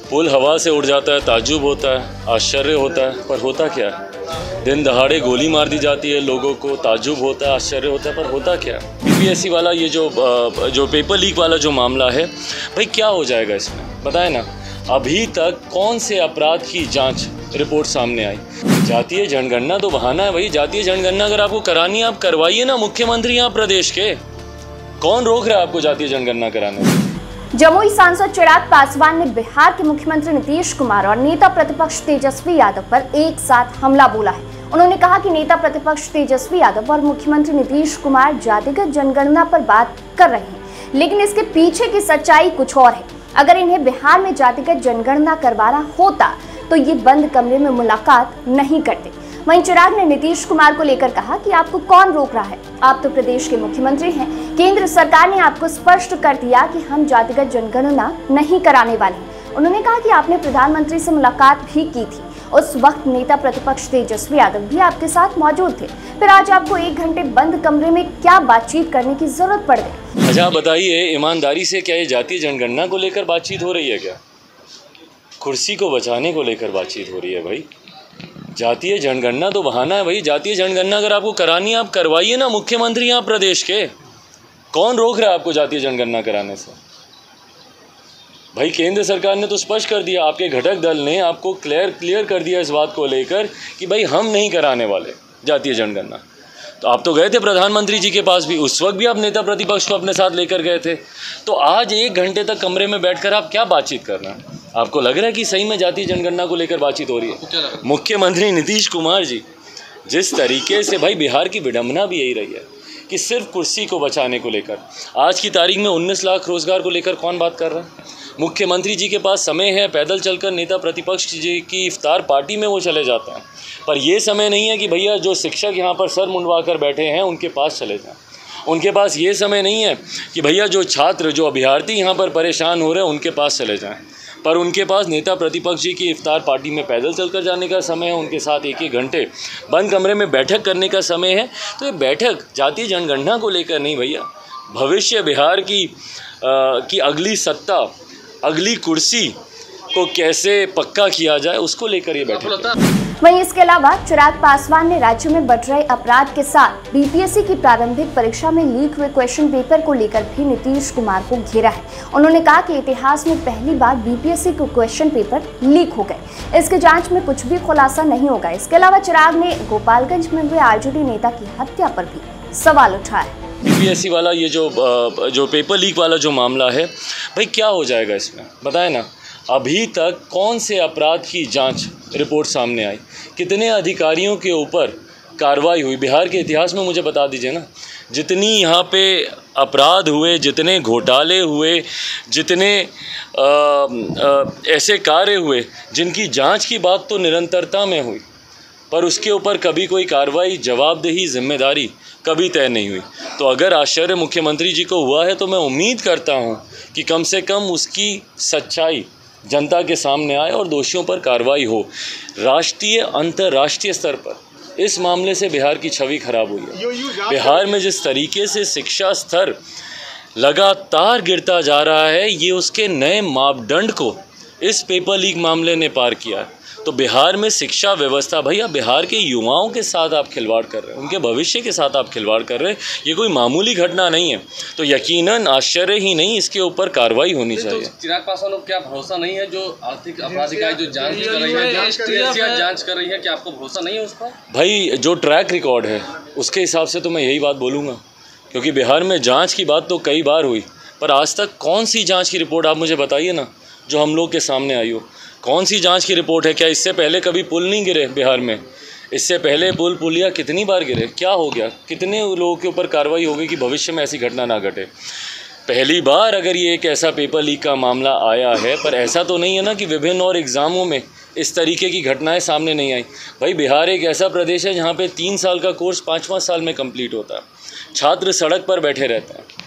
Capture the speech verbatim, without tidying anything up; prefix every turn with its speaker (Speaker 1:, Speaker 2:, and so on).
Speaker 1: पुल हवा से उड़ जाता है, ताज्जुब होता है, आश्चर्य होता है, पर होता क्या है? दिन दहाड़े गोली मार दी जाती है लोगों को, ताज्जुब होता है, आश्चर्य होता है, पर होता क्या है? बीपीएससी वाला ये जो जो पेपर लीक वाला जो मामला है, भाई क्या हो जाएगा इसमें, बताएं ना। अभी तक कौन से अपराध की जांच रिपोर्ट सामने आई? जातीय जनगणना तो बहाना है भाई। जातीय जनगणना अगर आपको करानी है, आप करवाइए ना। मुख्यमंत्री यहाँ प्रदेश के, कौन रोक रहा है आपको जातीय जनगणना कराने से?
Speaker 2: जमुई सांसद चिराग पासवान ने बिहार के मुख्यमंत्री नीतीश कुमार और नेता प्रतिपक्ष तेजस्वी यादव पर एक साथ हमला बोला है। उन्होंने कहा कि नेता प्रतिपक्ष तेजस्वी यादव और मुख्यमंत्री नीतीश कुमार जातिगत जनगणना पर बात कर रहे हैं, लेकिन इसके पीछे की सच्चाई कुछ और है। अगर इन्हें बिहार में जातिगत जनगणना करवाना होता तो ये बंद कमरे में मुलाकात नहीं करते। वहीं चिराग ने नीतीश कुमार को लेकर कहा कि आपको कौन रोक रहा है, आप तो प्रदेश के मुख्यमंत्री हैं। केंद्र सरकार ने आपको स्पष्ट कर दिया कि हम जातिगत जनगणना नहीं कराने वाले हैं। उन्होंने कहा कि आपने प्रधानमंत्री से मुलाकात भी की थी, उस वक्त नेता प्रतिपक्ष तेजस्वी यादव भी आपके साथ मौजूद थे, फिर आज आपको एक घंटे बंद कमरे में क्या बातचीत करने की जरूरत पड़ गई?
Speaker 1: अच्छा बताइए ईमानदारी से, क्या ये जातीय जनगणना को लेकर बातचीत हो रही है? क्या कुर्सी को बचाने को लेकर बातचीत हो रही है? भाई जातीय जनगणना तो बहाना है भाई। जातीय जनगणना अगर आपको करानी है, आप करवाइए ना। मुख्यमंत्री यहाँ प्रदेश के, कौन रोक रहा है आपको जातीय जनगणना कराने से? भाई केंद्र सरकार ने तो स्पष्ट कर दिया, आपके घटक दल ने आपको क्लियर क्लियर कर दिया इस बात को लेकर कि भाई हम नहीं कराने वाले जातीय जनगणना। तो आप तो गए थे प्रधानमंत्री जी के पास भी, उस वक्त भी आप नेता प्रतिपक्ष को अपने साथ लेकर गए थे। तो आज एक घंटे तक कमरे में बैठकर आप क्या बातचीत कर रहे हैं? आपको लग रहा है कि सही में जातीय जनगणना को लेकर बातचीत हो रही है? मुख्यमंत्री नीतीश कुमार जी जिस तरीके से, भाई बिहार की विडंबना भी यही रही है कि सिर्फ कुर्सी को बचाने को लेकर आज की तारीख में उन्नीस लाख रोजगार को लेकर कौन बात कर रहा है? मुख्यमंत्री जी के पास समय है, पैदल चलकर नेता प्रतिपक्ष जी की इफ्तार पार्टी में वो चले जाते हैं, पर ये समय नहीं है कि भैया जो शिक्षक यहाँ पर सर मुंडवा कर बैठे हैं उनके पास चले जाएं। उनके पास ये समय नहीं है कि भैया जो छात्र जो अभ्यर्थी यहाँ पर परेशान हो रहे हैं उनके पास चले जाएं, पर उनके पास नेता प्रतिपक्ष जी की इफ्तार पार्टी में पैदल चलकर जाने का समय है, उनके साथ एक एक घंटे बंद कमरे में बैठक करने का समय है। तो ये बैठक जातीय जनगणना को लेकर नहीं भैया, भविष्य बिहार की आ, की अगली सत्ता, अगली कुर्सी को कैसे पक्का किया जाए उसको लेकर ये बैठक।
Speaker 2: वहीं इसके अलावा चिराग पासवान ने राज्य में बढ़ रहे अपराध के साथ बीपीएससी की प्रारंभिक परीक्षा में लीक हुए क्वेश्चन पेपर को लेकर भी नीतीश कुमार को घेरा है। उन्होंने कहा कि इतिहास में पहली बार बीपीएससी के क्वेश्चन पेपर लीक हो गए, इसके जांच में कुछ भी खुलासा नहीं होगा। इसके अलावा चिराग ने गोपालगंज में हुए आरजेडी नेता की हत्या पर भी सवाल उठाया।
Speaker 1: बीपीएससी वाला ये जो जो पेपर लीक वाला जो मामला है, भाई क्या हो जाएगा इसमें, बताएं ना। अभी तक कौन से अपराध की जांच रिपोर्ट सामने आई, कितने अधिकारियों के ऊपर कार्रवाई हुई बिहार के इतिहास में? मुझे बता दीजिए ना। जितनी यहाँ पे अपराध हुए, जितने घोटाले हुए, जितने आ, आ, ऐसे कार्य हुए जिनकी जांच की बात तो निरंतरता में हुई, पर उसके ऊपर कभी कोई कार्रवाई, जवाबदेही, जिम्मेदारी कभी तय नहीं हुई। तो अगर आश्चर्य मुख्यमंत्री जी को हुआ है तो मैं उम्मीद करता हूं कि कम से कम उसकी सच्चाई जनता के सामने आए और दोषियों पर कार्रवाई हो। राष्ट्रीय अंतर्राष्ट्रीय स्तर पर इस मामले से बिहार की छवि खराब हुई है। बिहार में जिस तरीके से शिक्षा स्तर लगातार गिरता जा रहा है, ये उसके नए मापदंड को इस पेपर लीक मामले ने पार किया है। तो बिहार में शिक्षा व्यवस्था, भैया बिहार के युवाओं के साथ आप खिलवाड़ कर रहे हैं, उनके भविष्य के साथ आप खिलवाड़ कर रहे हैं। ये कोई मामूली घटना नहीं है, तो यकीनन आश्चर्य ही नहीं, इसके ऊपर कार्रवाई होनी चाहिए।
Speaker 3: तो चिराग पासवान को क्या भरोसा नहीं है जो आर्थिक अपराध इकाई जो जांच कर रही है, जांच कर रही है, क्या आपको भरोसा नहीं है उस पर?
Speaker 1: भाई जो ट्रैक रिकॉर्ड है उसके हिसाब से तो मैं यही बात बोलूँगा, क्योंकि बिहार में जाँच की बात तो कई बार हुई, पर आज तक कौन सी जाँच की रिपोर्ट आप मुझे बताइए ना जो हम लोग के सामने आई हो। कौन सी जांच की रिपोर्ट है? क्या इससे पहले कभी पुल नहीं गिरे बिहार में? इससे पहले पुल पुलिया कितनी बार गिरे? क्या हो गया? कितने लोगों के ऊपर कार्रवाई हो गई कि भविष्य में ऐसी घटना ना घटे? पहली बार अगर ये एक ऐसा पेपर लीक का मामला आया है, पर ऐसा तो नहीं है ना कि विभिन्न और एग्ज़ामों में इस तरीके की घटनाएं सामने नहीं आई। भाई बिहार एक ऐसा प्रदेश है जहाँ पे तीन साल का कोर्स पाँच पाँच साल में कंप्लीट होता है, छात्र सड़क पर बैठे रहते हैं।